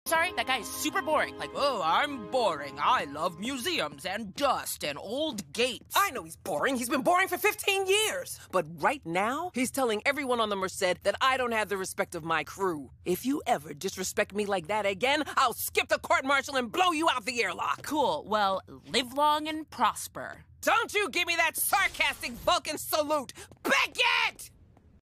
sorry? That guy is super boring. Like, oh, I'm boring. I love museums and dust and old gates. I know he's boring. He's been boring for 15 years. But right now, he's telling everyone on the Merced that I don't have the respect of my crew. If you ever disrespect me like that again, I'll skip the court-martial and blow you out the airlock. Cool. Well, live long and prosper. Don't you give me that sarcastic Vulcan salute! Beckett!